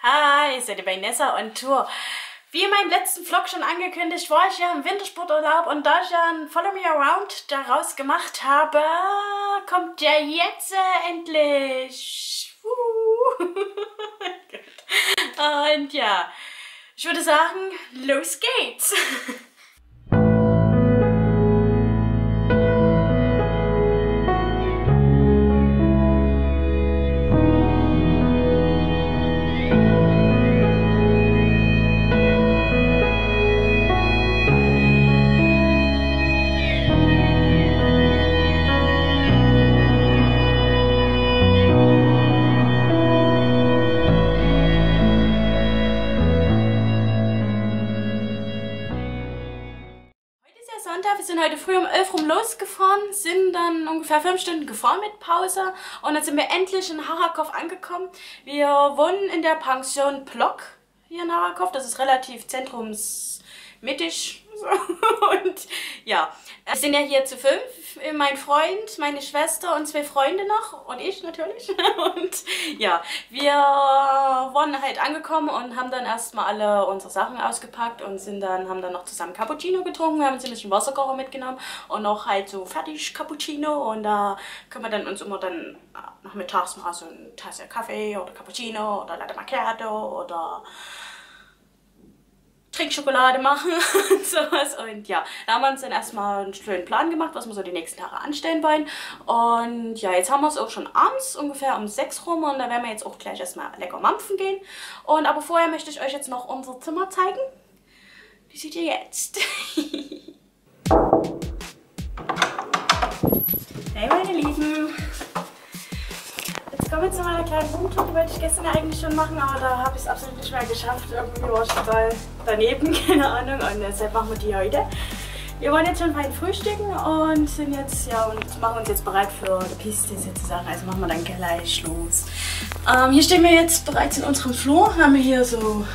Hi, seid ihr bei Nessa on Tour. Wie in meinem letzten Vlog schon angekündigt, war ich ja im Wintersporturlaub und da ich ja ein Follow Me Around daraus gemacht habe, kommt der jetzt endlich. Und ja, ich würde sagen, los geht's. Sonntag. Wir sind heute früh um 11 rum losgefahren, sind dann ungefähr 5 Stunden gefahren mit Pause und dann sind wir endlich in Harakow angekommen. Wir wohnen in der Pension Block hier in Harakow, das ist relativ zentrumsmittig. Und ja, wir sind ja hier zu 5, mein Freund, meine Schwester und 2 Freunde noch und ich natürlich. Und ja, wir waren halt angekommen und haben dann erstmal alle unsere Sachen ausgepackt und haben dann noch zusammen Cappuccino getrunken. Wir haben uns ein bisschen Wasserkocher mitgenommen und noch halt so fertig Cappuccino und da können wir dann uns immer dann nachmittags mal so eine Tasse Kaffee oder Cappuccino oder Latte Macchiato oder Trinkschokolade machen und sowas. Und ja, da haben wir uns dann erstmal einen schönen Plan gemacht, was wir so die nächsten Tage anstellen wollen. Und ja, jetzt haben wir es auch schon abends, ungefähr um 6 rum. Und da werden wir jetzt auch gleich erstmal lecker mampfen gehen. Und aber vorher möchte ich euch jetzt noch unser Zimmer zeigen. Wie seht ihr jetzt? Hey meine Lieben! Jetzt kommen wir zu meiner kleinen Roomtour, die wollte ich gestern eigentlich schon machen, aber da habe ich es absolut nicht mehr geschafft. Irgendwie war ich total daneben, keine Ahnung, und deshalb machen wir die heute. Wir wollen jetzt schon fein frühstücken und sind jetzt, ja, und machen uns jetzt bereit für die Piste sozusagen, also machen wir dann gleich los. Hier stehen wir jetzt bereits in unserem Flur, haben wir hier so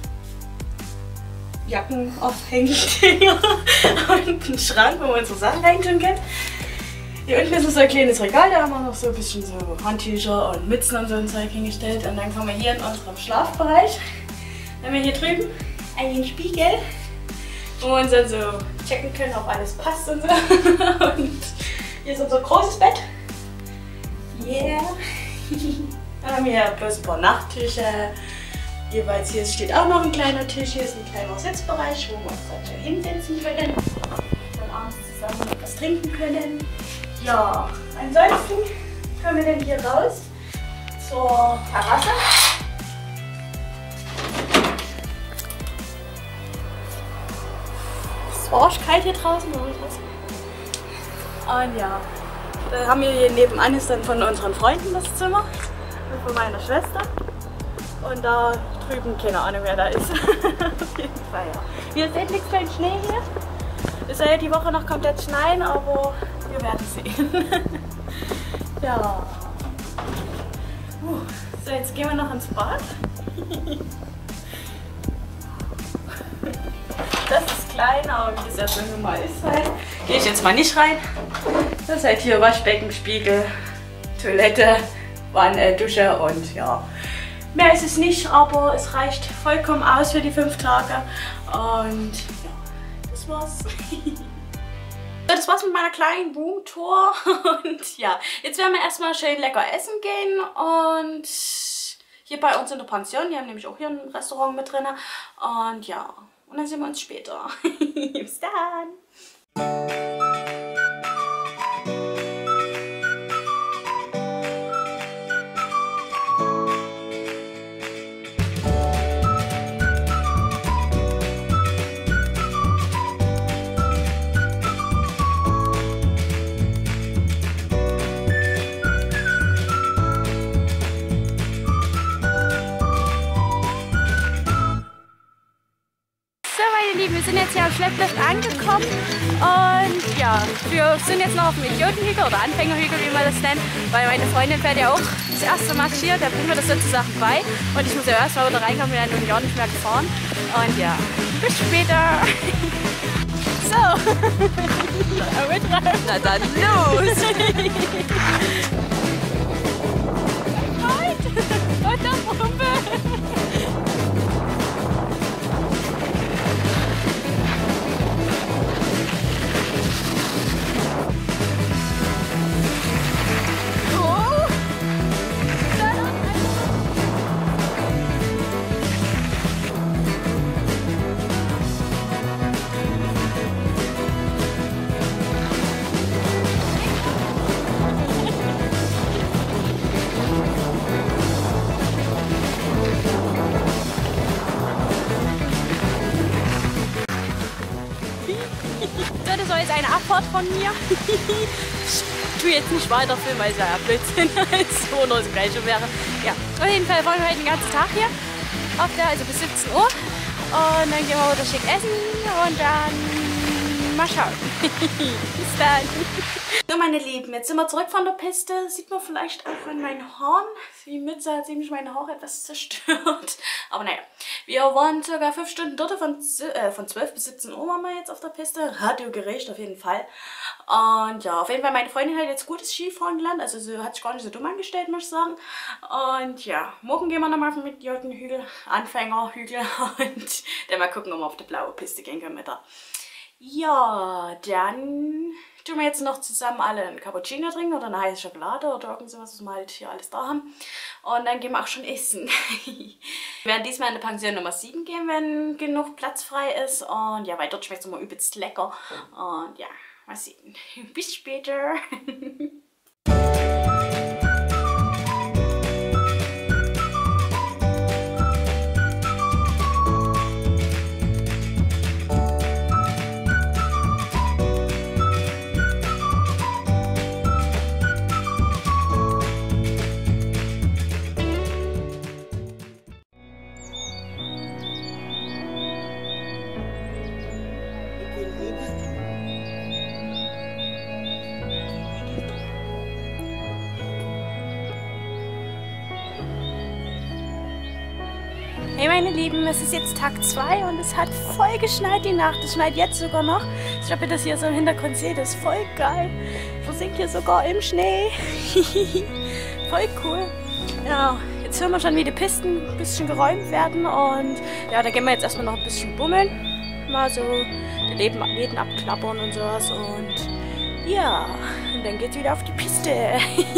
Jacken aufhängen und einen Schrank, wo wir unsere Sachen reintun können. Hier unten ist so ein kleines Regal, da haben wir noch so ein bisschen so Handtücher und Mützen und so ein Zeug hingestellt. Und dann kommen wir hier in unserem Schlafbereich. Dann haben wir hier drüben einen Spiegel, wo wir uns dann so checken können, ob alles passt und so. Und hier ist unser großes Bett. Yeah. Dann haben wir hier bloß ein paar Nachttische. Jeweils hier steht auch noch ein kleiner Tisch. Hier ist ein kleiner Sitzbereich, wo wir uns dann hinsetzen können. Dann abends zusammen etwas trinken können. Ja, ansonsten können wir dann hier raus zur Terrasse. Es war arsch kalt hier draußen. Und ja, da haben wir hier nebenan ist dann von unseren Freunden das Zimmer und von meiner Schwester. Und da drüben, keine Ahnung wer da ist. Auf jeden Fall, ja. Hier ist endlich kein Schnee hier. Es soll ja die Woche noch komplett schneien, aber wir werden sehen. Ja. So, jetzt gehen wir noch ins Bad. Das ist klein, aber wie es ja schon mal ist halt. Gehe ich jetzt mal nicht rein. Das ist halt hier Waschbecken, Spiegel, Toilette, Wanne, Dusche und ja. Mehr ist es nicht, aber es reicht vollkommen aus für die 5 Tage. Und ja, das war's. Das war's mit meiner kleinen Roomtour und ja, jetzt werden wir erstmal schön lecker essen gehen und hier bei uns in der Pension, die haben nämlich auch hier ein Restaurant mit drin und ja, und dann sehen wir uns später. Bis dann! Wir sind jetzt hier am Schlepplift angekommen und ja, wir sind jetzt noch auf dem Idiotenhügel oder Anfängerhügel, wie man das nennt, weil meine Freundin fährt ja auch das erste Mal Ski, der bringt mir das sozusagen bei und ich muss ja erst mal wieder reinkommen, wir sind ja nicht mehr gefahren und ja, bis später. So, na dann los! Und der Pumpe! Skifahrt von mir. Ich tue jetzt nicht weiter filmen, weil es ja Blödsinn ist, wo nur das Gleiche wäre. Ja, auf jeden Fall waren wir heute den ganzen Tag hier, also bis 17 Uhr. Und dann gehen wir wieder schick essen und dann mal schauen. Bis dann. So meine Lieben, jetzt sind wir zurück von der Piste. Sieht man vielleicht auch an meinen Haaren. Die Mütze hat ziemlich meine Haare etwas zerstört. Aber naja, wir waren ca. 5 Stunden dort. Von 12 bis 17 Uhr waren wir jetzt auf der Piste. Radio gerecht auf jeden Fall. Und ja, auf jeden Fall, meine Freundin hat jetzt gutes Skifahren gelernt. Also sie hat sich gar nicht so dumm angestellt, muss ich sagen. Und ja, morgen gehen wir nochmal auf den Idiotenhügel, Anfängerhügel. Und dann mal gucken, ob wir auf die blaue Piste gehen können mit der. Ja, dann tun wir jetzt noch zusammen alle einen Cappuccino trinken oder eine heiße Schokolade oder irgend sowas, was wir halt hier alles da haben. Und dann gehen wir auch schon essen. Wir werden diesmal in die Pension Nummer 7 gehen, wenn genug Platz frei ist. Und ja, weil dort schmeckt es immer übelst lecker. Und ja, mal sehen. Bis später. Hey meine Lieben, es ist jetzt Tag 2 und es hat voll geschneit die Nacht. Es schneit jetzt sogar noch. Ich glaube, ihr das hier so im Hintergrund seht, das ist voll geil. Versinkt hier sogar im Schnee. Voll cool. Ja, jetzt hören wir schon, wie die Pisten ein bisschen geräumt werden. Und ja, da gehen wir jetzt erstmal noch ein bisschen bummeln. Mal so die Läden abklappern und sowas. Und ja, und dann geht's wieder auf die Piste.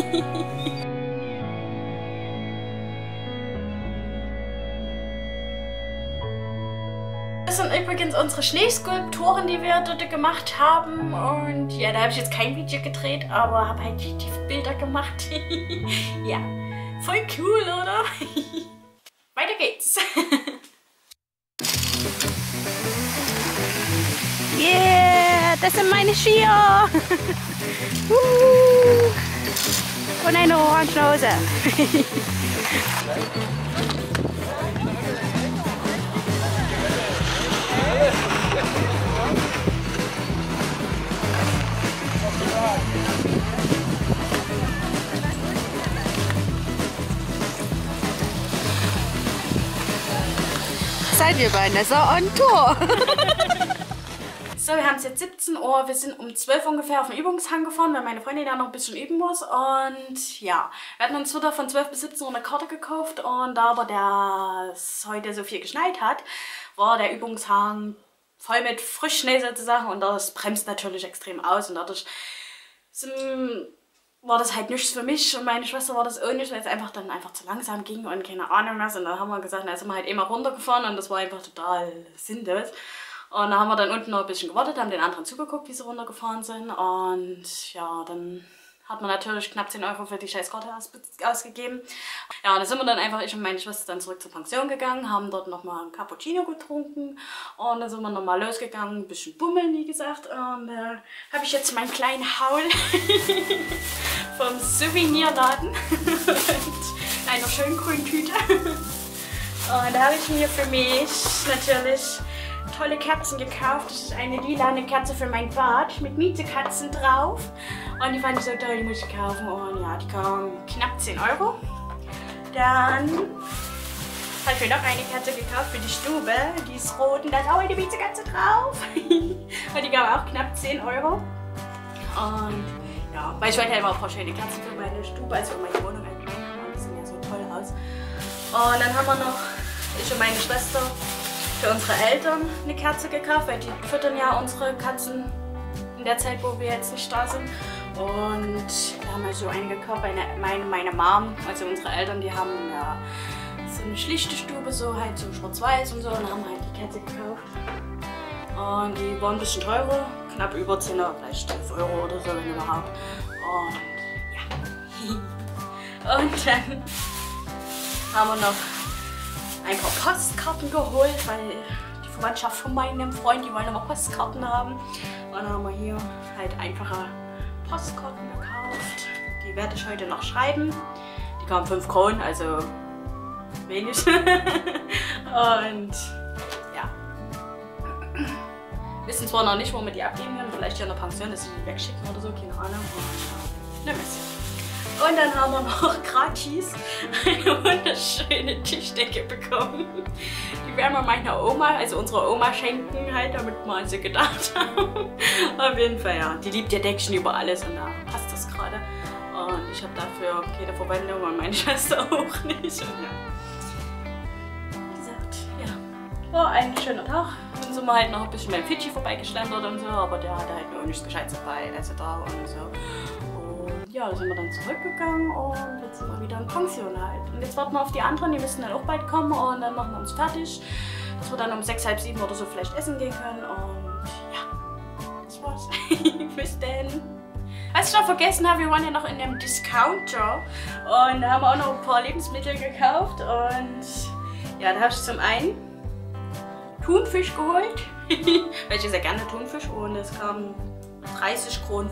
Das sind übrigens unsere Schneeskulpturen, die wir dort gemacht haben. Und ja, da habe ich jetzt kein Video gedreht, aber habe halt die Bilder gemacht. Ja, voll cool, oder? Weiter geht's. Yeah, das sind meine Skier. Und eine Ohrenschnauze. Seid ihr bei Nessa on Tour? So, wir haben es jetzt 17 Uhr. Wir sind um 12 ungefähr auf den Übungshang gefahren, weil meine Freundin ja noch ein bisschen üben muss. Und ja, wir hatten uns wieder von 12 bis 17 Uhr eine Karte gekauft. Und da aber es heute so viel geschneit hat, war der Übungshang voll mit Frischschnee sozusagen. Und das bremst natürlich extrem aus. Und dadurch war das halt nichts für mich. Und meine Schwester war das auch nicht, weil es einfach dann zu langsam ging und keine Ahnung was. Und dann haben wir gesagt, na, sind wir halt immer runtergefahren. Und das war einfach total sinnlos. Und da haben wir dann unten noch ein bisschen gewartet, haben den anderen zugeguckt, wie sie runtergefahren sind. Und ja, dann hat man natürlich knapp 10 Euro für die Scheißkarte ausgegeben. Ja, und dann sind wir dann einfach, ich und meine Schwester, dann zurück zur Pension gegangen, haben dort nochmal ein Cappuccino getrunken. Und dann sind wir nochmal losgegangen, ein bisschen bummeln, wie gesagt. Und habe ich jetzt meinen kleinen Haul vom Souvenirladen und einer schönen grünen Tüte. Und da habe ich mir für mich natürlich tolle Kerzen gekauft. Das ist eine lilane Kerze für mein Bad mit Miezekatzen drauf. Und die fand ich so toll, die muss ich kaufen. Und ja, die kam knapp 10 Euro. Dann habe ich mir noch eine Kerze gekauft für die Stube. Die ist rot und da ist auch eine Miezekatze drauf. Und die kam auch knapp 10 Euro. Und ja, weil ich wollte halt immer ein paar schöne Kerzen für meine Stube, also für meine Wohnung allgemein haben. Die sehen ja so toll aus. Und dann haben wir noch, ich und meine Schwester, für unsere Eltern eine Kerze gekauft, weil die füttern ja unsere Katzen in der Zeit, wo wir jetzt nicht da sind. Und da haben wir so eine gekauft, meine Mom, also unsere Eltern, die haben ja so eine schlichte Stube, so halt so schwarz-weiß und so, und dann haben wir halt die Kerze gekauft. Und die waren ein bisschen teurer, knapp über 10 Euro, vielleicht 12 Euro oder so, wenn überhaupt. Und ja. Und dann haben wir noch ein paar Postkarten geholt, weil die Verwandtschaft von meinem Freund, die wollen immer Postkarten haben. Und dann haben wir hier halt einfache Postkarten gekauft. Die werde ich heute noch schreiben. Die kamen 5 Kronen, also wenig. Und ja. Wissen zwar noch nicht, wo wir die abgeben können. Vielleicht hier in der Pension, dass sie die wegschicken oder so, keine Ahnung. Und, ne Mist. Und dann haben wir noch gratis eine wunderschöne Tischdecke bekommen. Die werden wir meiner Oma, also unserer Oma, schenken, halt, damit wir an sie gedacht haben. Auf jeden Fall, ja. Die liebt ja Deckchen über alles und da passt das gerade. Und ich habe dafür keine Verwendung und meine Schwester auch nicht. Und ja. Wie gesagt, ja. War ein schöner Tag. Dann sind wir halt noch ein bisschen beim Fidschi vorbeigeschlendert und so, aber der hatte halt nur nichts Gescheites dabei, also da und so. Ja, da sind wir dann zurückgegangen und jetzt sind wir wieder in Pension halt. Und jetzt warten wir auf die anderen, die müssen dann auch bald kommen und dann machen wir uns fertig, dass wir dann um 6, halb 7 oder so vielleicht essen gehen können und ja, das war's. Bis denn. Was ich noch vergessen habe, wir waren ja noch in einem Discounter und da haben wir auch noch ein paar Lebensmittel gekauft und ja, da habe ich zum einen Thunfisch geholt, weil ich esse ja gerne Thunfisch und es kam 30,50 Kronen.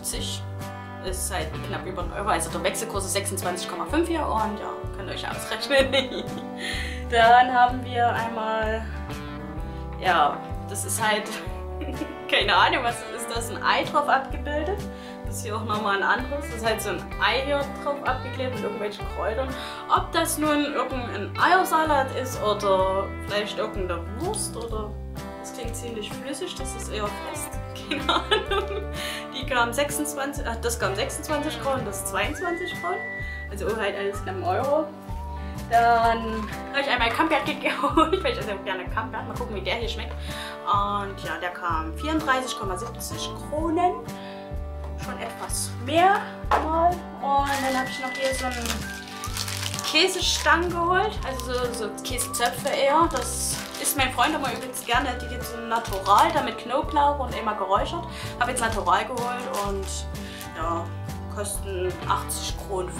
Ist halt knapp über 1 Euro, also der Wechselkurs ist 26,5 hier und ja, könnt ihr euch ausrechnen. Dann haben wir einmal, ja, das ist halt, keine Ahnung, was ist das, ein Ei drauf abgebildet. Das ist hier auch nochmal ein anderes, das ist halt so ein Ei hier drauf abgeklebt mit irgendwelchen Kräutern. Ob das nun irgendein Eiersalat ist oder vielleicht irgendeine Wurst oder, das klingt ziemlich flüssig, das ist eher fest. Keine Ahnung. Die kam 26, das kam 26 Kronen, das 22 Kronen. Also halt alles knapp 1 Euro. Dann habe ich einmal Camembert geholt, weil ich esse auch gerne Camembert. Mal gucken, wie der hier schmeckt. Und ja, der kam 34,70 Kronen. Schon etwas mehr mal. Und dann habe ich noch hier so einen Käsestangen geholt. Also so Käsezöpfe eher. Das isst mein Freund immer übrigens gerne. Die geht so natural, da mit Knoblauch und immer geräuchert. Habe jetzt natural geholt und ja, kosten 80,50 Kronen.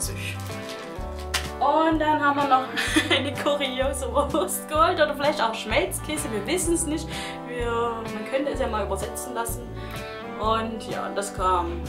Und dann haben wir noch eine kuriose Wurst geholt oder vielleicht auch Schmelzkäse, wir wissen es nicht. Man könnte es ja mal übersetzen lassen. Und ja, das kam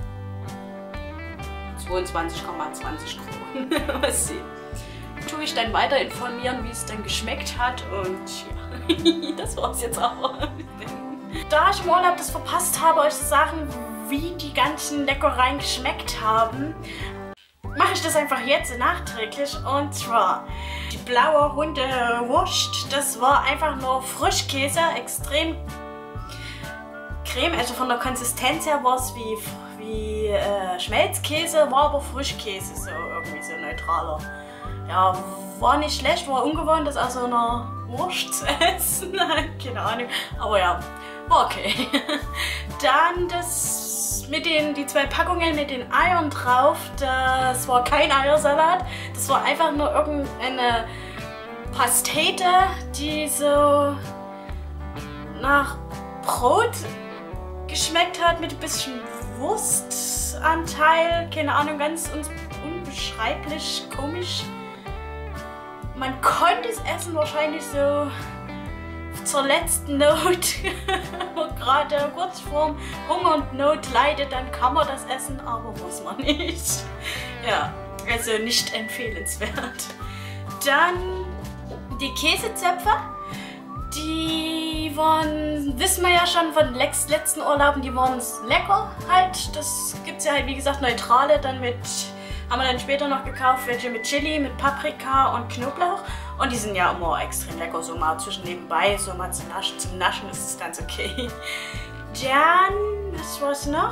22,20 Kronen. Was sehen. Tue ich dann weiter informieren, wie es dann geschmeckt hat und ja, das war's jetzt auch. Da ich im Urlaub das verpasst habe, euch zu sagen, wie die ganzen Leckereien geschmeckt haben, mache ich das einfach jetzt nachträglich und zwar die blaue Hundewurst, das war einfach nur Frischkäse, extrem creme, also von der Konsistenz her war es wie Schmelzkäse, war aber Frischkäse, so irgendwie so neutraler. Ja, war nicht schlecht, war ungewohnt, das aus so einer Wurst zu essen, keine Ahnung, aber ja, war okay. Dann das mit die 2 Packungen mit den Eiern drauf, das war kein Eiersalat, das war einfach nur irgendeine Pastete, die so nach Brot geschmeckt hat mit ein bisschen Wurstanteil, keine Ahnung, ganz unbeschreiblich komisch. Man konnte es essen, wahrscheinlich so zur letzten Not, wo gerade kurz vorm Hunger und Not leidet, dann kann man das essen, aber muss man nicht. Ja, also nicht empfehlenswert. Dann die Käsezöpfe, die waren, wissen wir ja schon von letzten Urlauben, die waren lecker halt. Das gibt es ja halt wie gesagt neutrale, dann mit, haben wir dann später noch gekauft, welche mit Chili, mit Paprika und Knoblauch. Und die sind ja immer extrem lecker, so mal zwischen nebenbei, so mal zum Naschen ist es ganz okay. Dann, was war's noch?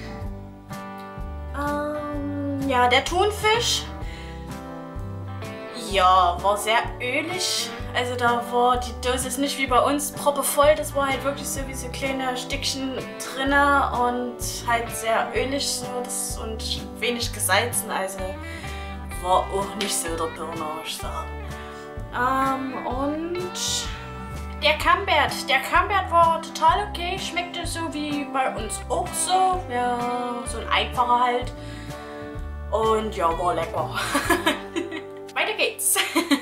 Ja, der Thunfisch. Ja, war sehr ölig. Also da war die Dose nicht wie bei uns proppevoll, das war halt wirklich so wie so kleine Stückchen drinne und halt sehr ölig so und wenig gesalzen, also war auch nicht so der Burner, muss ich sagen. Und der Camembert war total okay, schmeckte so wie bei uns auch so, ja, so ein einfacher halt und ja, war lecker. Weiter geht's.